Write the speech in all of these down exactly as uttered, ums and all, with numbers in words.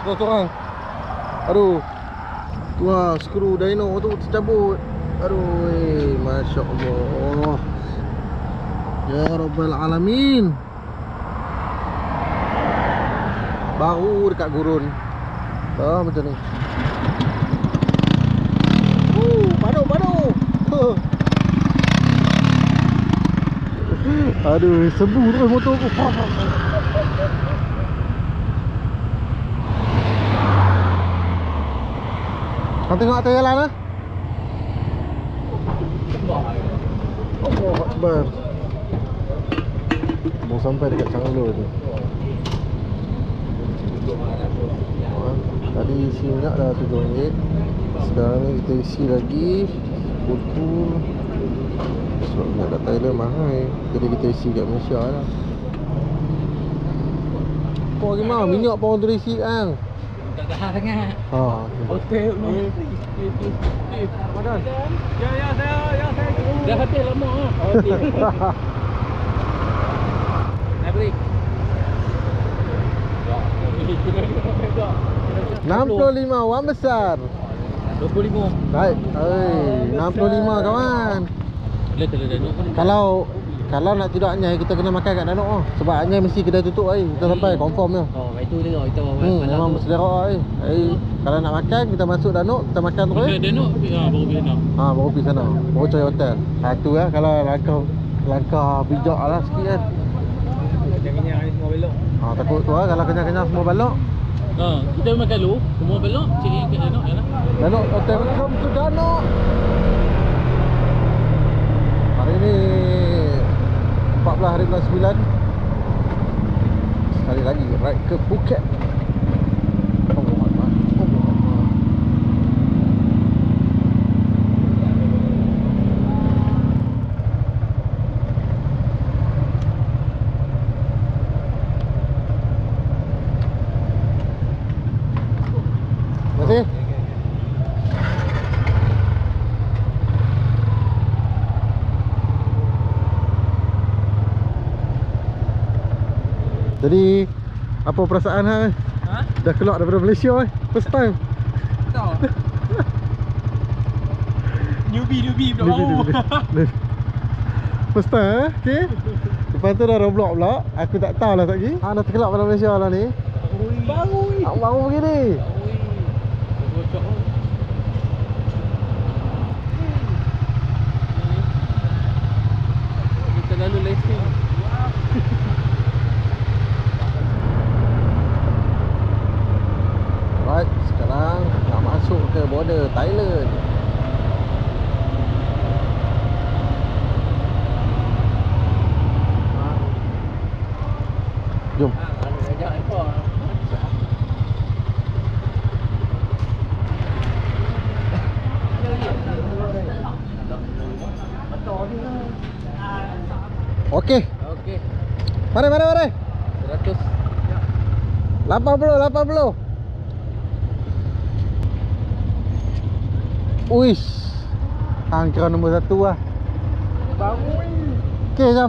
seorang-seorang. Aduh. Wah, skru dyno tu tercabut. Aduh, eh, Masya Allah. Ya Rabbal Alamin. Baru dekat gurun. Ah, macam ni. Uh, padu, padu. Aduh, sebu terus motor aku. Kau tengok atas jalan lah. Allah Akbar. Mau sampai dekat Changlor tu. Tadi isi minyak dah tujuh ringgit. Sekarang ni kita isi lagi betul. Sebab minyak kat Thailand mahal, jadi kita isi kat Malaysia lah. Kau gimana? Minyak pun tu isi kan? Tak tahan sangat. Ha. Hotel ni. Ramadan. Ya ya saya ya saya. Dah hotel lama ah. Hotel. Nak beri. enam puluh lima wang besar. dua puluh lima. Baik. Oi, enam puluh lima kawan. Boleh telur danuk. Kalau kalau nak tidur Anyai, kita kena makan kat Danuk oh. Sebab Anyai mesti kedai tutup ai. Kita sampai confirm dia. Oh, itu dia kita Hmm, memang berselera ai. Ai kalau nak makan kita masuk Danuk, kita makan terus. Kita danuk ha baru pergi sana. Ha, baru pergi sana. Baru cari hotel. Satu lah kalau langkah langkah bijak lah sikit kan. Kenyang ni semua belok. Ha, takut tu lah kalau kenyang-kenyang semua balok. Ha, kita makan dulu, semua belok, cari kat danuk yalah. Danuk hotel welcome to Danuk. Hari ni empat belas hari bulan sembilan. Sekali lagi ride ke Phuket. Allah Akbar. Allah Akbar. Terima kasih. Jadi apa perasaan hang? Ha? Dah keluar daripada Malaysia eh? First time. Tahu. Newbie newbie Ni, ni, ni, ni. First time eh? Okay. Lepas tu dah roblox pula. Aku tak tahu lah lagi. Hang dah terkelak pada Malaysia lah ni. Baru ni. Hang baru begini. Bocok. Kita lalu lesen. Right, sekarang nak masuk ke border Thailand. Jom. Okey. Okey. Mari mari mari. seratus. lapan puluh lapan puluh. Uish. Hang kira nombor satu lah. Baru ni. Okey, jom.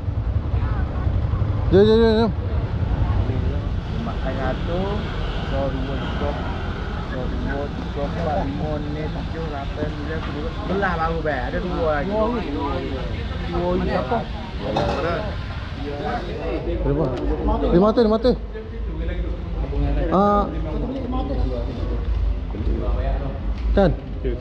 Jom jom jom jom. Makan satu, so dua stop, so dua so empat lima ni tujuh lapan sembilan sepuluh sebelah baru ber. Ada dua lagi. Dua ni apa? Lima. Lima tu lima tu. Ah. Kan?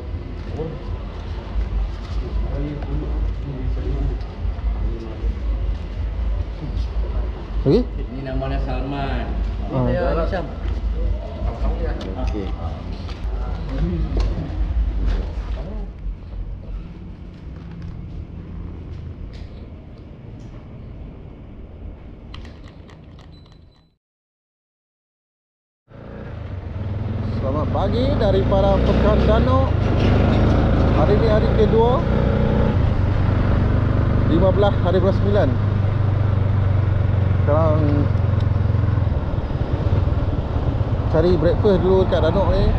Okey. Ini namanya Salman. Ah. Ya, Syam. Okey. Selamat pagi daripada Pekan Danuk. Hari ni hari kedua, lima belas hari bulan sembilan. Sekarang cari breakfast dulu dekat Danuk ni.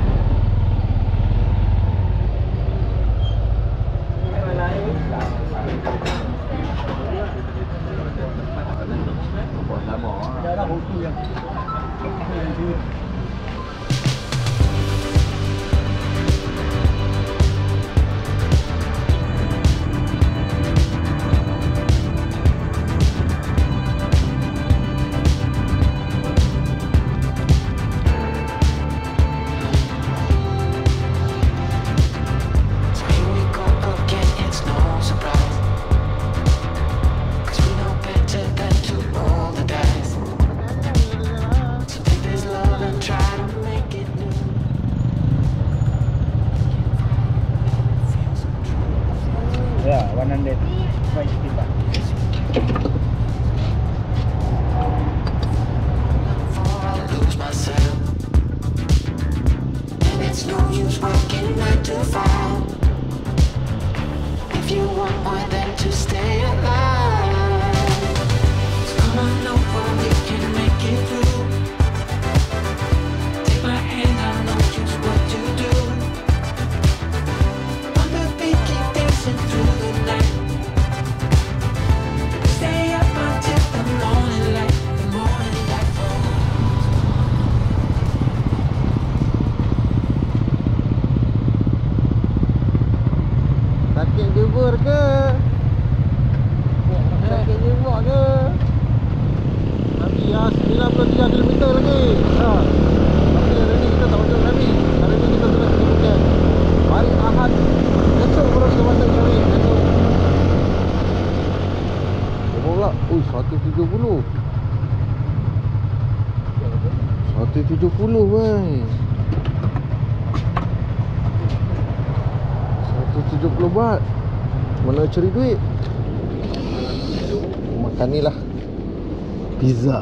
ke? Sakitnya buat ke? Nabi ya, sembilan puluh tiga kilometer lagi. Ha. Tapi hari ni kita tak masuk Nabi. Hari ni kita terus pergi Phuket. Hari Ahad besok baru kita masuk Nabi. Besok. Berapa pula? Ui, seratus tujuh puluh. seratus tujuh puluh bhai. seratus tujuh puluh baht. Mana cari duit? Makan ni lah. Pizza.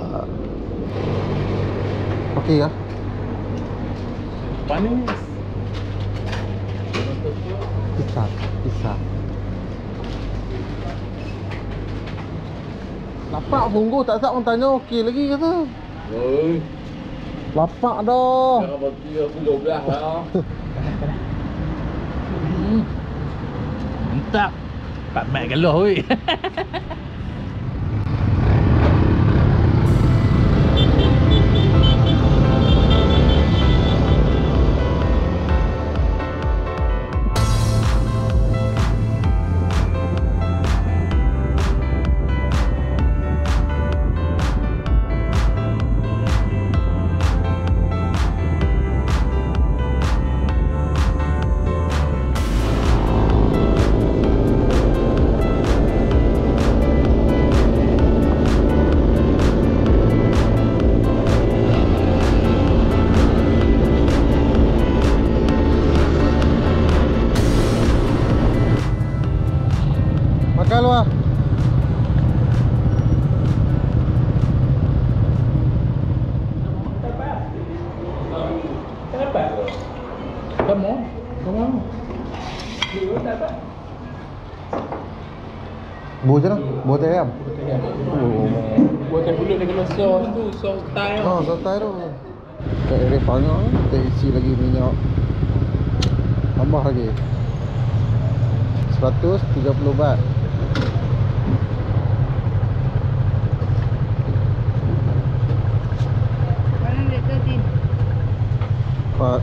Okey ya. Panis. Pizza, pizza. Lapak sungguh tak sat orang tanya okey lagi kata. Oi. Lapak dah. Jangan bagi aku dua belas lah. Mantap. Pak Mat galuh weh. Makan lu ah. Kenapa? Kamu? Kamu? Dua dapat. Buat macam mana? Buat teh ayam? Oh. Buatkan dulu dengan sos tu, sos Thai. Oh, santai tu. Kat area Panggang kita isi lagi minyak. Tambah lagi seratus tiga puluh baht. Pak.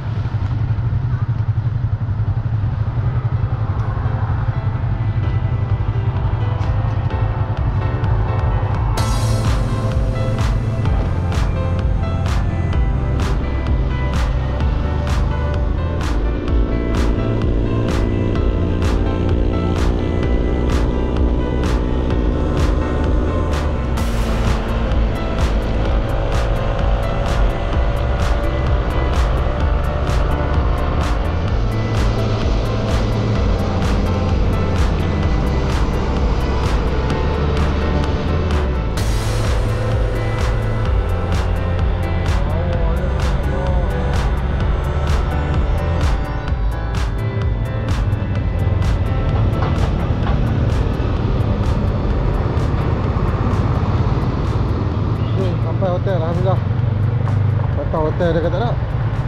Sampai hotel alhamdulillah. Kata hotel dia kata tak.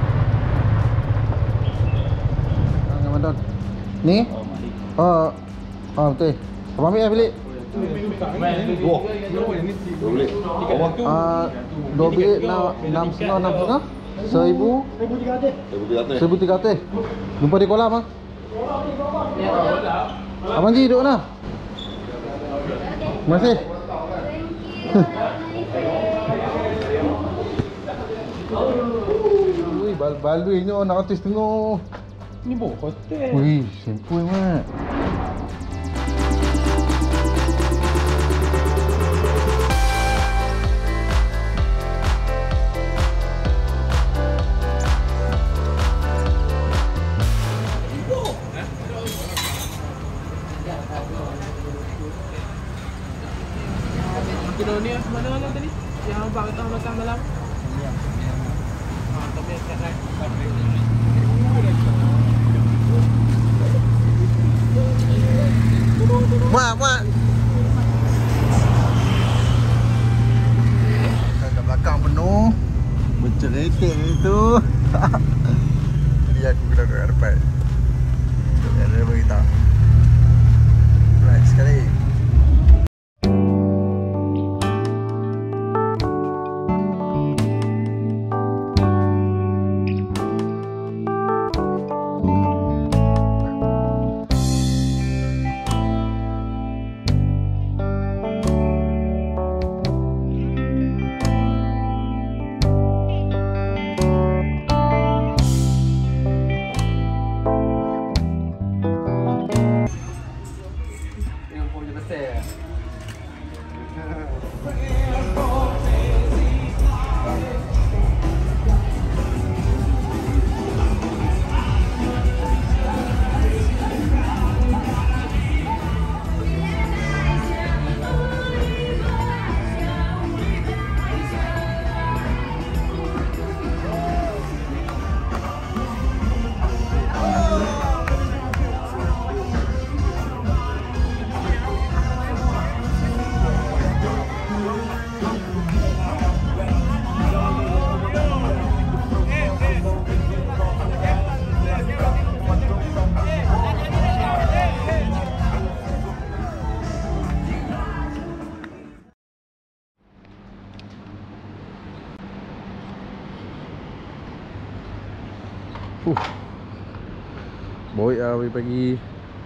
Jangan Ramadan. Ni? Oh, oh betul. Abang ambil eh bilik. Dua. Dua bilik. Ah, dua bilik enam setengah enam setengah. Seribu. Seribu tiga ratus. Jumpa di kolam ah. Abang Ji duduk mana? Terima kasih. Ui, bal-baluinya nak ratus setengah. Ni bukan hotel. Wih, sempoi mat. Kilo ni mana mana tadi? Yang abang kata makan malam. Ya. Ha, tapi kat lain. Mak, mak. Kat belakang penuh. Berceretik itu. Jadi aku kena duduk kat depan. Yang dia beritahu. Right sekali. Huh. Boy lah pagi-pagi.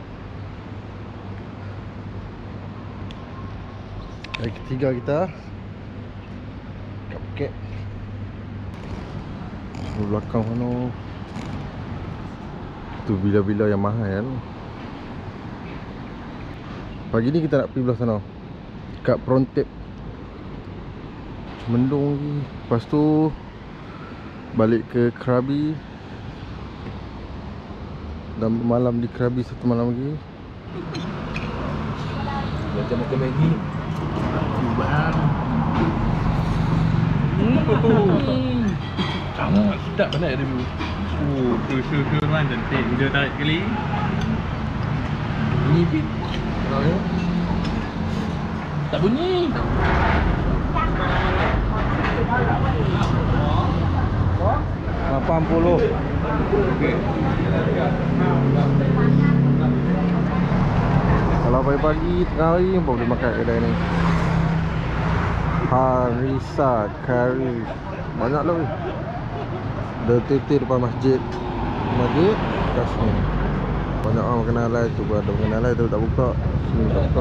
Hari ketiga kita kat Phuket. Di belakang sana tu bila-bila yang mahal. Pagi ni kita nak pergi belah sana, kat Prontip. Mendung lagi. Lepas tu balik ke Krabi dan malam di Krabi satu malam lagi. Belajar makan Maggi. Cuban. Hmm. Sangat sedap banget review. Oh, tu-tu-tu man cantik. Video tarik sekali. Bunyi bit. Tak bunyi. lapan puluh. Kalau pagi-pagi tengah hari apa boleh makan kedai ni? Harissa Curry. Banyak lah weh. Ada titik depan masjid. Masjid kat sini. Banyak orang makanan halal tu pun ada makanan halal tu tak buka. Sini tak buka.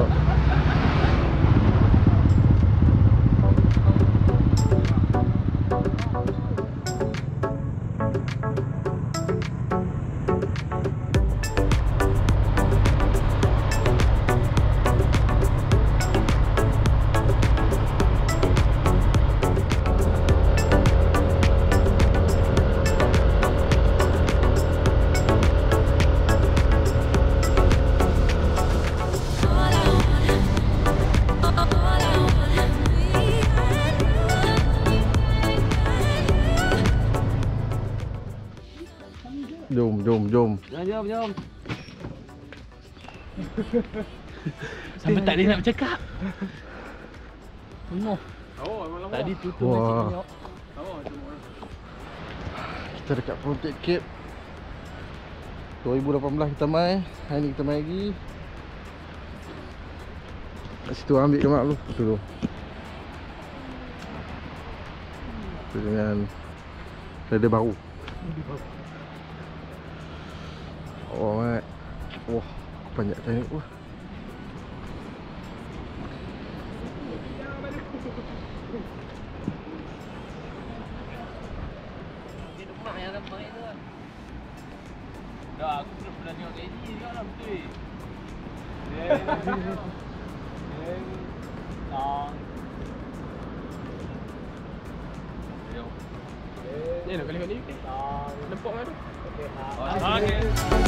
Jom, jom, jom. Jom, jom, jom. Sampai tak boleh nak bercakap. Penuh. Oh, memang lama. Tadi tutup Wah. nasi minyak. Kita dekat Prontip Cape dua ribu lapan belas kita mai. Hari ni kita mai lagi. Kat situ ambil ke mak lu. Tu tu. Tu dengan rider baru. Oh mat. Wah, banyak teknik wah. Dah, aku belum pernah tengok lady juga lah betul. Ni nak kali ni. Nampak kan tu? Okey.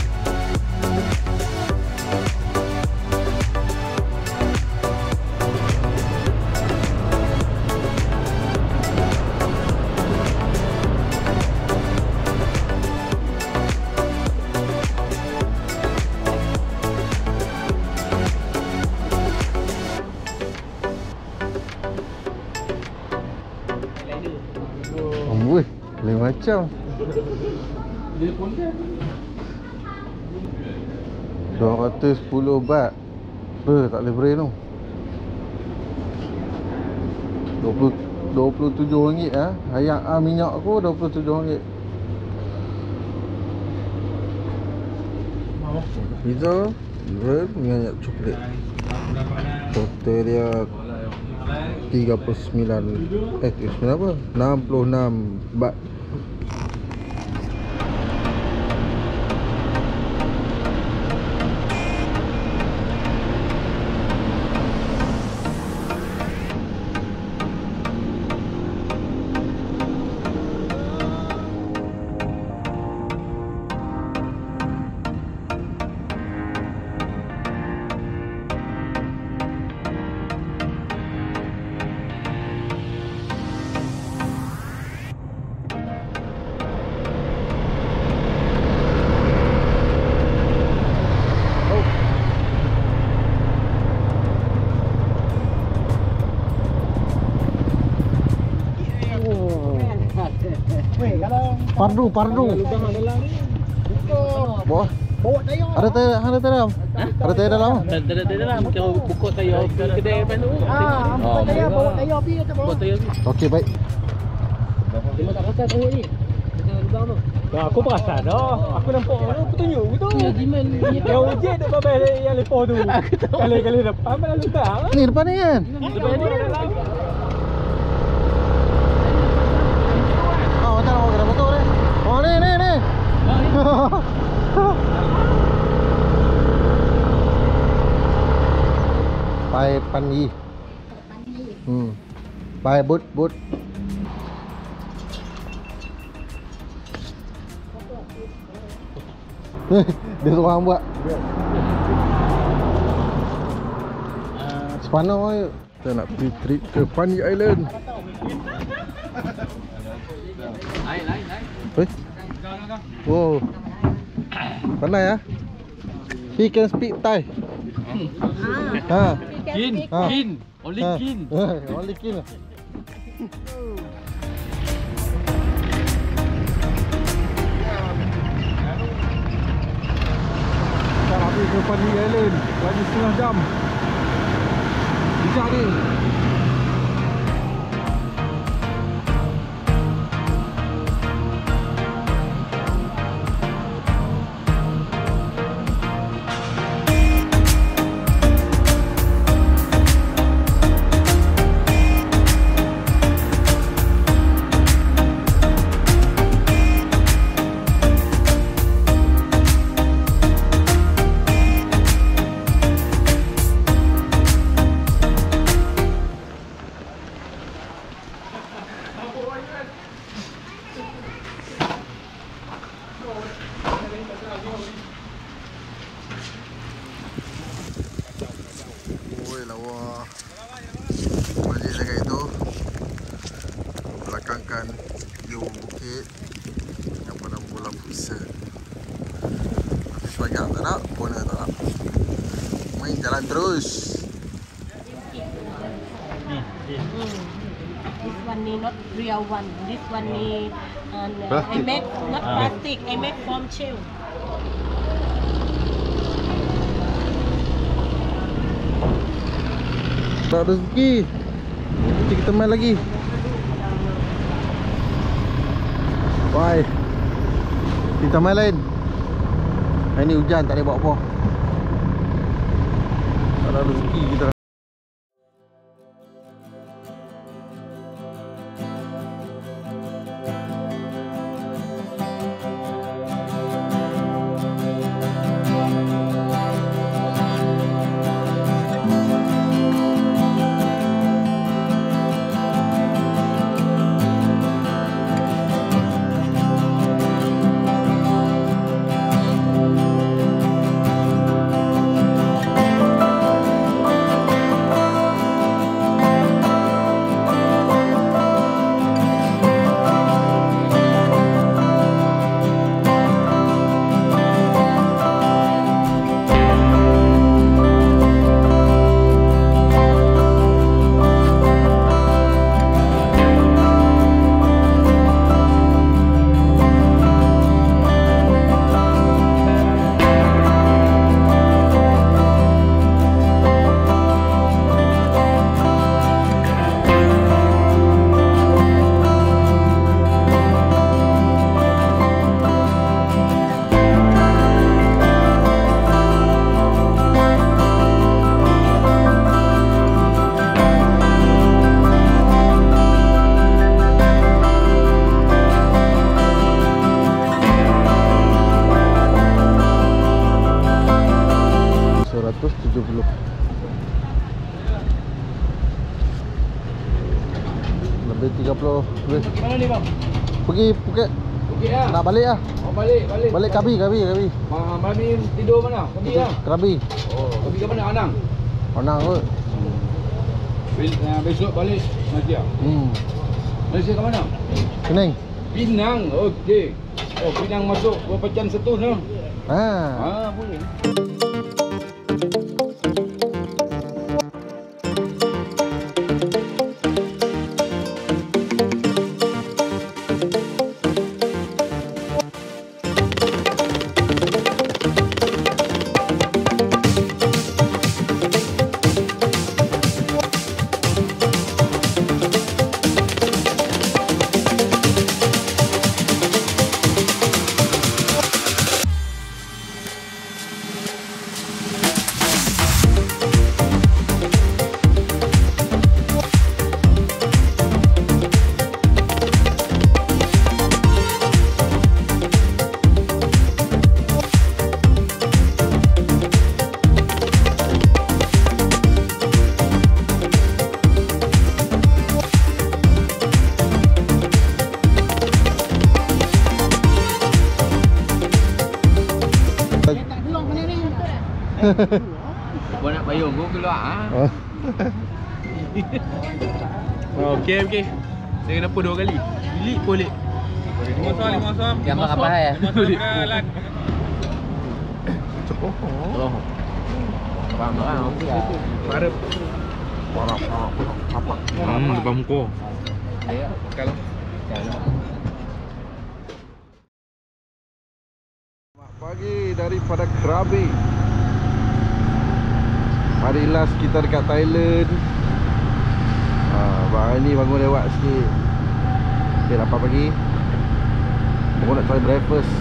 Amboi, lain macam. Dia pun dia. dua ratus sepuluh baht. Ber, tak boleh beri tu. dua puluh tujuh ringgit ah. Ayam ah, minyak aku dua puluh tujuh ringgit. Pizza, bread dengan coklat. Total dia tiga puluh sembilan. Eh, tiga puluh sembilan apa? enam puluh enam baht. Pardu, pardu. Lubang dalam ni. Bawah. Bawa tayar. Ada tayar, ada tayar dalam. Ada tayar dalam. Tak ada di dalam. Kita buka tayar ke kedai depan tu. Ah, bawa tayar, bawa tayar pergi kata bawa. Buka tayar tu. Okey, baik. Cuma tak pasal teruk ni. Kita lubang tu. Ya, aku perasan dah. Aku nampak orang petunjuk tu. Ya, Jiman. Yang ujian dek babel yang lepoh tu. Kali-kali depan malah lutar. Ni depan ni kan? Depan ni dalam. Oh, macam nak kena motor ni. Oh, ni ni ni. Pai pan yi. Hmm. Pai but but. Dia seorang buat. Sepanau ayo. Kita nak pergi trip ke Funny Island. Naik, naik, naik. Eh? Oh. Pandai ya? He can speak Thai. Ha. Kin, Ha. kin. Only Ha. kin. Only kin. Kita nak pergi ke Funny Island. Lagi setengah jam. Bijak ni. Oi lawa. Masjid dekat itu. Belakangkan view bukit yang pada bola pusat. Habis banyak tak nak, bona tak nak. Main jalan terus. This one ni not real one. This one ni uh, I Plastic. make not plastic. I make from shell. Tak ada rezeki. Nanti kita main lagi. Bye. Kita main lain. Hari ni hujan, tak boleh buat apa. Tak ada rezeki kita. seratus tujuh puluh. Lebih tiga puluh. Mana ni bang? Pergi Phuket. Okey lah. Nak balik lah. Oh balik, balik. Balik Krabi, Krabi, Krabi. Ma- Malam ni tidur mana? Pergi lah. Krabi. Oh, pergi ke mana? Anang. Onang kot. Be- uh, besok balik Malaysia. Hmm. Malaysia ke mana? Penang. Pinang. Okey. Oh, Pinang masuk Berpecan Setun lah. Ha. Ah, boleh. Kau nak bayar gua keluar ah. Oh. Oh, okey okey. Saya kena apa dua kali. Bilik boleh. Lima som, lima som. Gambar apa ya? Lima som jalan. Oh. Oh. Barang-barang okey ah. Parap. Parap, parap, apa? Hmm, depan muka. Ya. Kalau Selamat pagi daripada Krabi. Hari last kita dekat Thailand. Ah, hari ni bangun lewat sikit. Okay, lapan pagi. Baru nak try breakfast.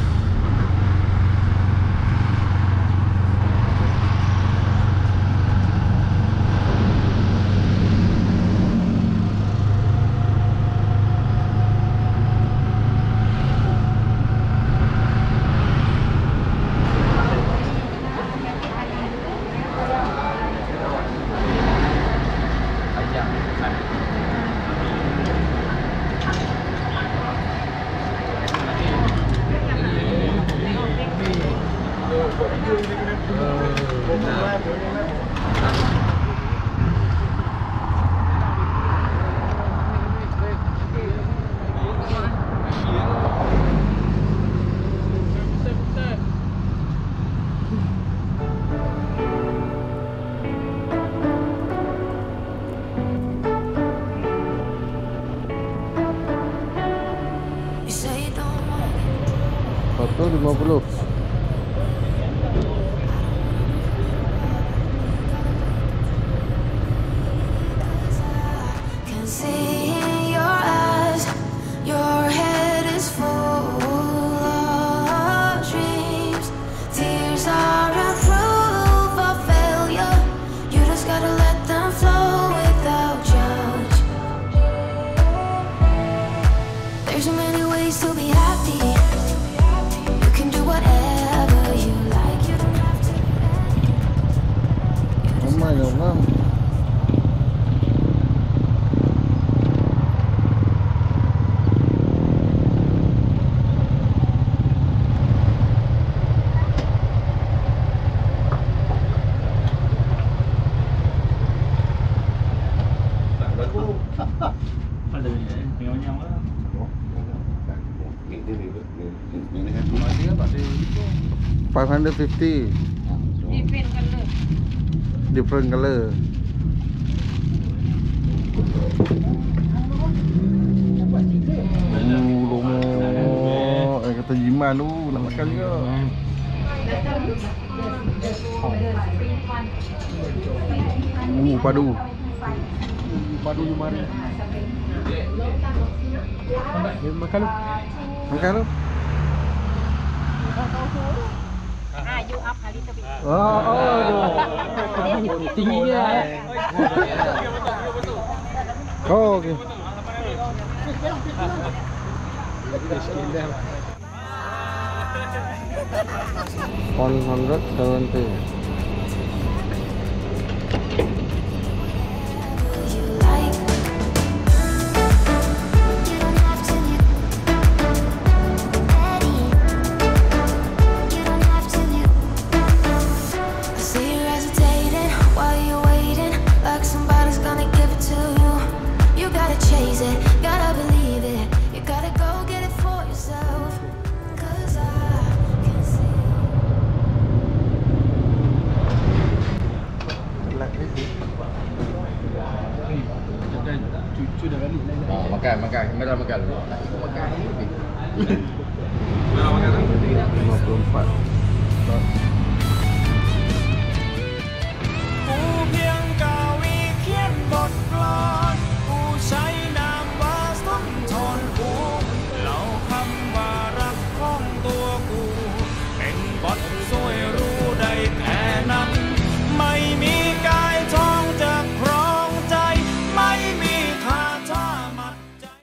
seratus lima puluh. Can see in your eyes, your head is full of dreams. Tears are a proof of failure. You just gotta let them flow without judge. There's so many ways to be happy. You can do whatever you like. You don't have to. Ramai orang. ada yang yang lah. five hundred fifty. Different color. Different color. Oh, lomo. Eh, kata Jiman tu nak makan juga. Uh, padu. Padu Jumari. Makan lu. Makan lu. Ah, you up a little bit. Oh, oh. Tinggi dia. Oh, okey. one hundred seventy. Cucu dah balik lah. Ah, makan makan. Merah makan. Makan. Makan. lima puluh empat.